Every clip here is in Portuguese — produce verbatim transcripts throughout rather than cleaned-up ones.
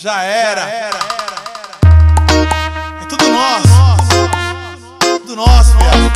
Já era. É tudo nosso. Tudo nosso, viado.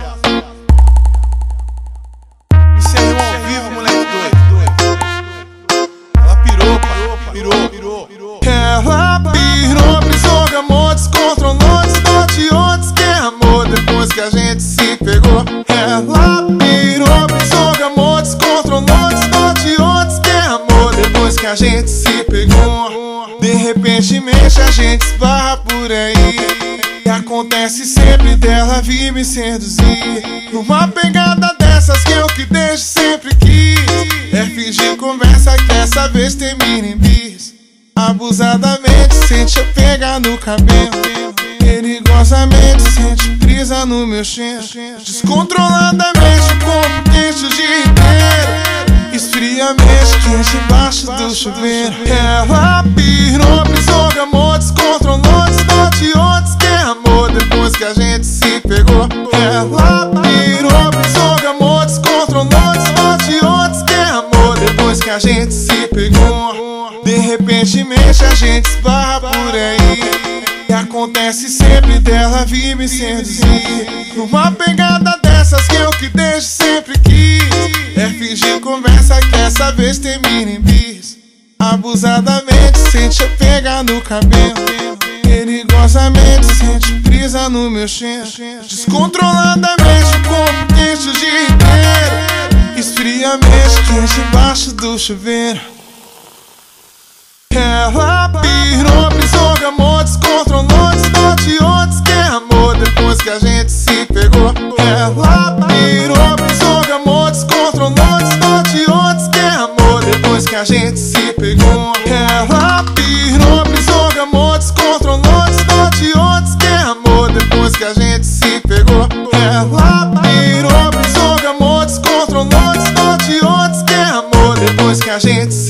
Me serrou ao vivo, moleque doido. Ela pirou, pai. Pirou, pirou, pirou. Ela pirou, brisou, gamou, descontrolou, desnorteou, diz que é amor depois que a gente se pegou. Ela pirou, brisou, gamou, descontrolou, desnorteou, diz que é amor depois que a gente se pegou. De repentemente a gente esbarra por aí, e acontece sempre dela vir me seduzir. Numa pegada dessas que eu que desde sempre quis, é fingir conversa que essa vez termina em bis. Abusadamente sente eu pegar no cabelo, perigosamente sente brisa no meu cheiro. Descontroladamente o corpo quente o dia inteiro, esfriamente quente embaixo do chuveiro. Ela pirou, brisou, gamou, descontrolou, desnorteou, diz que é amor depois que a gente se pegou. Ela pirou, brisou, gamou, descontrolou, desnorteou, diz que é amor depois que a gente se pegou. De repentemente a gente esbarra por aí, e acontece sempre dela vir me seduzir. Numa pegada dessas que eu que desde sempre quis, é fingir conversa que essa vez termina em bis. Abusadamente sente eu pegar no cabelo, perigosamente sente brisa no meu cheiro. Descontroladamente o corpo quente o dia inteiro, esfriamente quente embaixo do chuveiro. Ela pirou, brisou, gamou, descontrolou, desnorteou, diz que é amor depois que a gente se pegou. Ela pirou, brisou, gamou, descontrolou, desnorteou, diz que é amor depois que a gente se pegou. Ela pirou, brisou, gamou, descontrolou, desnorteou, diz que é amor depois que a gente se pegou. Ela pirou, brisou, gamou, descontrolou, desnorteou, diz que é amor depois que a gente se